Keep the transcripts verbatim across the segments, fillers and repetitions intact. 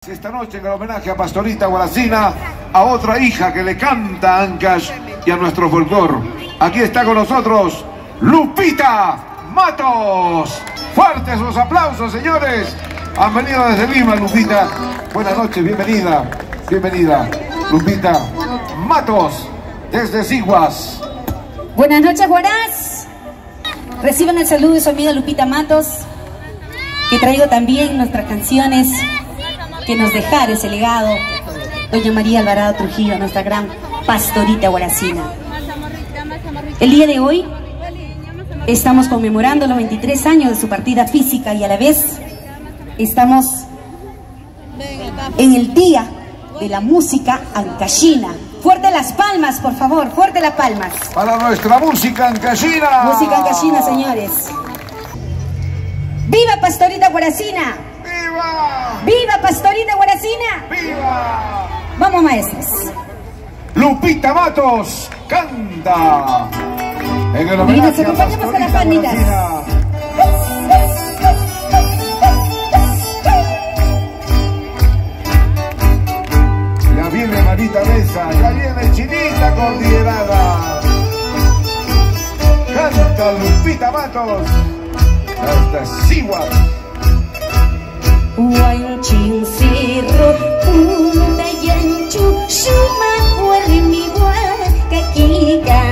Esta noche en el homenaje a Pastorita Guaracina, a otra hija que le canta a Ancash y a nuestro folclor. Aquí está con nosotros Lupita Matos. Fuertes los aplausos, señores. Han venido desde Lima, Lupita. Buenas noches, bienvenida. Bienvenida, Lupita Matos, desde Siguas. Buenas noches, Huaraz. Reciban el saludo de su amiga Lupita Matos, que traigo también nuestras canciones que nos dejara ese legado doña María Alvarado Trujillo, nuestra gran Pastorita Guaracina. El día de hoy estamos conmemorando los veintitrés años de su partida física y a la vez estamos en el día de la música ancashina. Fuerte las palmas, por favor, fuerte las palmas. Para nuestra música ancashina. Música ancashina, señores. ¡Viva Pastorita Guaracina! ¡Viva! ¡Viva Pastorita Guaracina! ¡Viva! Vamos, maestros. Lupita Matos canta en el homenaje Nos acompañamos a con las Pastorita palmitas. Guaracina. Ya viene Marita Mesa, ya viene Chinita Cordillerada. Canta Lupita Matos desde Siguas. Huanchin Cerro, Punta Yanchu, Shuma, Huarimiwa, Caquica.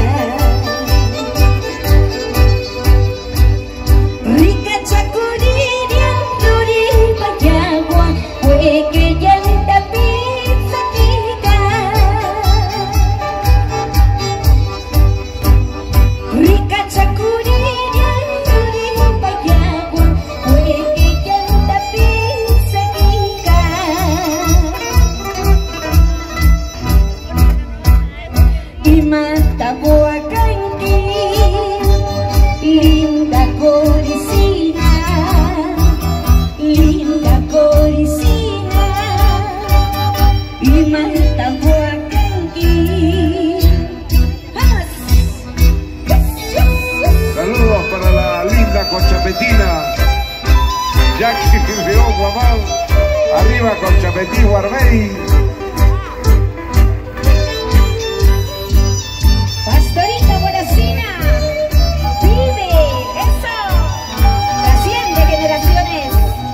Rica Chacuriria, Floripa, Yagua, Hueque, Yanta, Pizza, Quica. Rica Chacuriria, Floripa, Yagua, Hueque, Yanta, Pizza, Quica. Y Mataboacanqui, linda Coricina, linda Coricina. Y Mataboacanqui. ¡Vamos! Saludos para la linda Conchapetina, Jackie León Guamán, arriba Conchapetí Guarmey. Pastorita Guaracina, vive, eso, trasciende generaciones.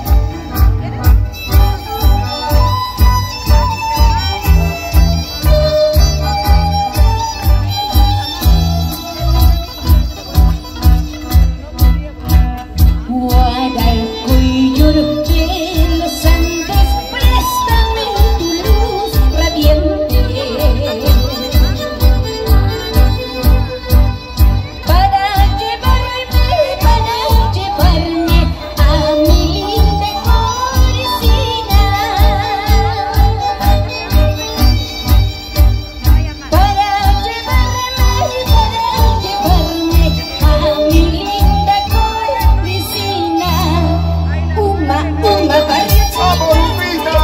Guadalquivir de los Andes, préstame tu luz radiante para llevarme, para llevarme a mi linda Coricina, para llevarme, para llevarme a mi linda Coricina. Uma, uma, ¡Vamos, Lupita!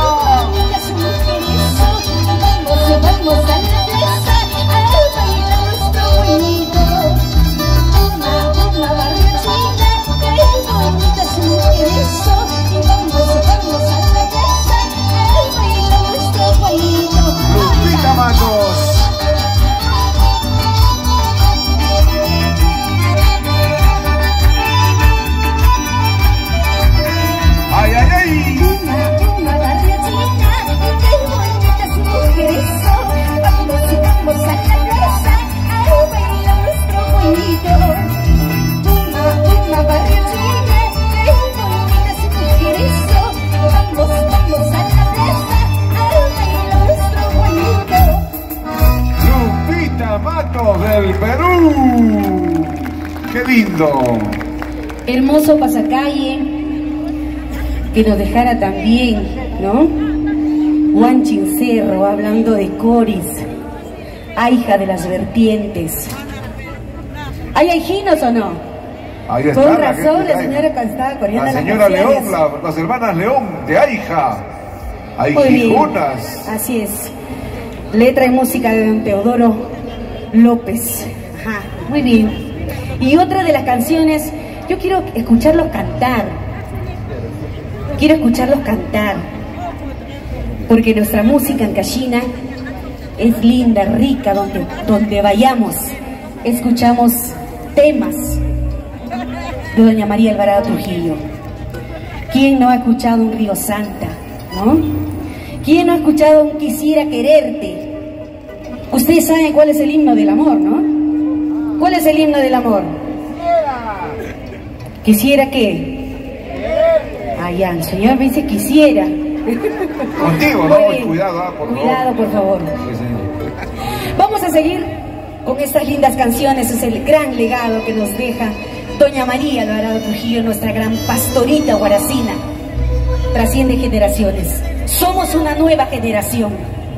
Vamos, vamos a la plaza a bailar nuestro bonito. Uma, uma barrichita, qué bonitas mujeres son. Y vamos, vamos a la plaza a bailar nuestro bonito. Lupita Matos. ¡Ay, ay, ay! Uma, uma barrichita, qué bonitas mujeres son. Vamos, vamos a la plaza a bailar nuestro bonito. Uma, una barrichita, qué bonitas mujeres son. Vamos, vamos a la plaza a bailar nuestro bonito. Lupita Matos del Perú. ¡Qué lindo! Hermoso pasacalle que nos dejara también, ¿no? Huanchin Cerro, hablando de Coris, hija de las vertientes. ¿Hay ajinos o no? Ahí está. Con la razón gente de la señora Aija. estaba corriendo La las señora León, canciones. la- las hermanas León de Aija. Muy bien. Aijijunas. Así es. Letra y música de don Teodoro López. Ajá, muy bien. Y otra de las canciones, yo quiero escucharlos cantar. Quiero escucharlos cantar. porque nuestra música ancashina es linda, rica, donde, donde vayamos escuchamos temas de doña María Alvarado Trujillo. ¿Quién no ha escuchado un Río Santa, no? ¿Quién no ha escuchado un Quisiera Quererte? Ustedes saben cuál es el himno del amor, ¿no? ¿Cuál es el himno del amor? ¿Quisiera qué? Ah, ya, el Señor me dice quisiera. Contigo, ¿no? Y cuidado, ah, por cuidado, favor. por favor. Sí, sí. Vamos a seguir con estas lindas canciones. Es el gran legado que nos deja doña María Alvarado Trujillo, nuestra gran pastorita guaracina. Trasciende generaciones. Somos una nueva generación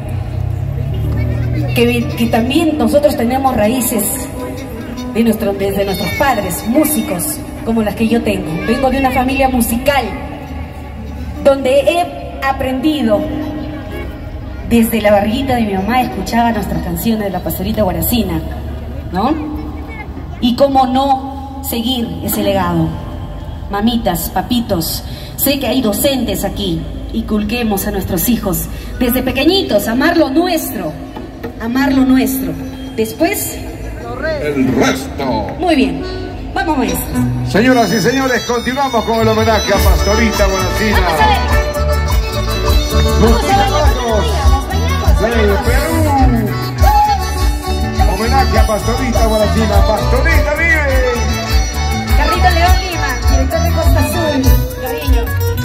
que, que también nosotros tenemos raíces de nuestro, desde nuestros padres, músicos como las que yo tengo. Vengo de una familia musical donde he aprendido desde la barriguita de mi mamá, escuchaba nuestras canciones de la pastorita guaracina, ¿no? Y cómo no seguir ese legado. Mamitas, papitos, sé que hay docentes aquí, inculquemos a nuestros hijos desde pequeñitos, amar lo nuestro, amar lo nuestro. Después, el resto. Muy bien, vamos maestros. Señoras y señores, continuamos con el homenaje a Pastorita Guaracina. Vamos a ver. Vamos a ver. Del Perú. Homenaje a Pastorita Guaracina. Pastorita vive. Carlito León Lima, director de Costa Azul. Cariño.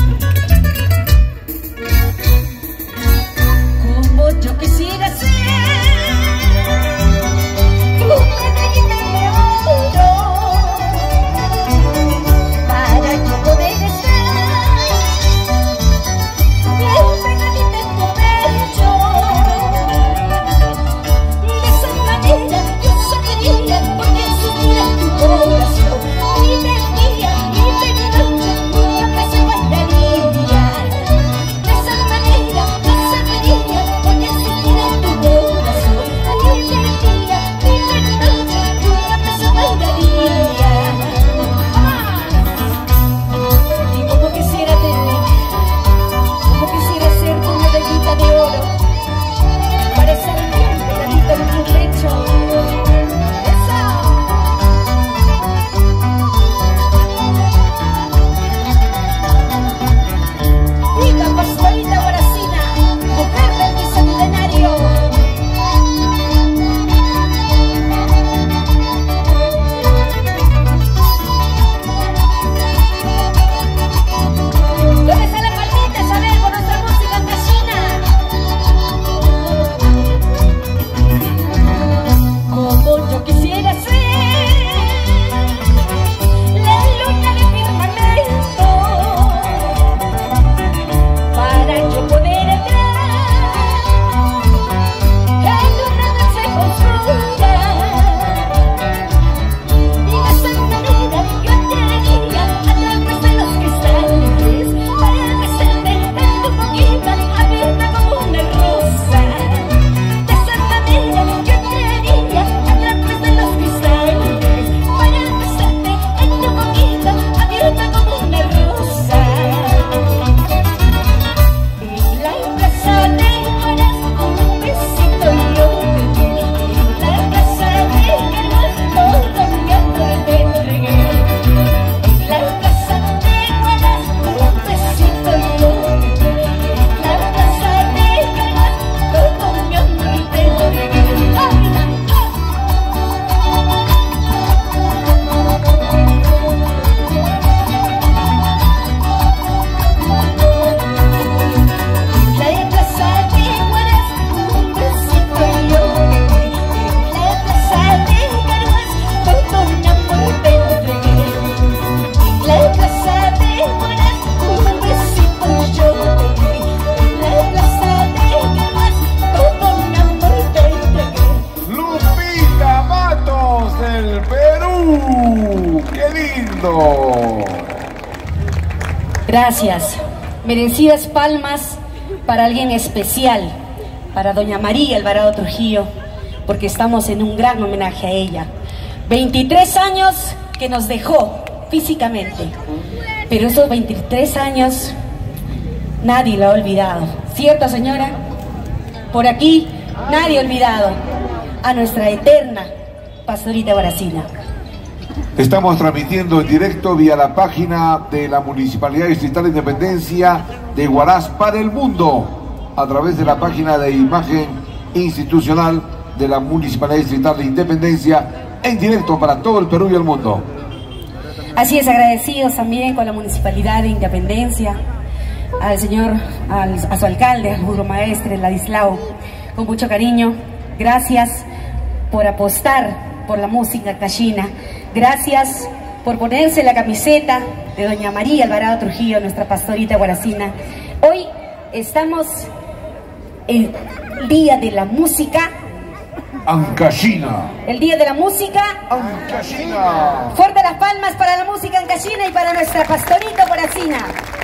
Como yo quisiera ser una gallina de oro para yo poder estar bien pegadita en tu pecho. De esa manera yo sabría poder subir a tu corazón y de día y de noche nunca me se bailaría. De esa manera yo sabría poder subir a tu corazón y de día y de noche nunca me se bailaría. Y como quisiera tener, como quisiera ser tu medallita de oro para estar bien pegadita en tu pecho. Rica pastorita guaracina, mujer del bicentenario. ¿Dónde está la palmita? A ver, con nuestra música ancashina. Como yo quisiera ser la luna de firmamento para yo poder entrar en una noche oscura. Y de esa manera yo entraría a través de los cristales para besarte en tu boquita abierta como una rosa. De esa manera yo entraría a través de los cristales para besarte en tu boquita abierta como una rosa. En la plaza de horas un besito yo te di. En la plaza de horas todo mi amor te entregué. En la plaza de horas un besito yo te di. En la plaza de horas todo mi amor te entregué. La plaza de Guaras, un besito yo te di. En la plaza de Guaras, todo mi amor te entregué. En la plaza de Guaras, un besito yo te di. En la plaza de Guaras, todo mi amor te entregué. Lupita Matos del Perú. ¡Qué lindo! Gracias. Merecidas palmas para alguien especial, para doña María Alvarado Trujillo, porque estamos en un gran homenaje a ella. veintitrés años que nos dejó físicamente, pero esos veintitrés años nadie lo ha olvidado. ¿Cierto, señora? Por aquí nadie ha olvidado a nuestra eterna Pastorita Guaracina. Estamos transmitiendo en directo vía la página de la Municipalidad Distrital de Independencia de Huaraz para el mundo, a través de la página de imagen institucional de la Municipalidad Distrital de Independencia, en directo para todo el Perú y el mundo. Así es, agradecidos también con la Municipalidad de Independencia, al señor, al, a su alcalde, al burgomaestre Ladislao, con mucho cariño. Gracias por apostar por la música ancashina. Gracias por ponerse la camiseta de doña María Alvarado Trujillo, nuestra Pastorita Guaracina. Hoy estamos en el Día de la Música Ancashina. El Día de la Música Ancashina. Fuerte las palmas para la música ancashina y para nuestra Pastorita Guaracina.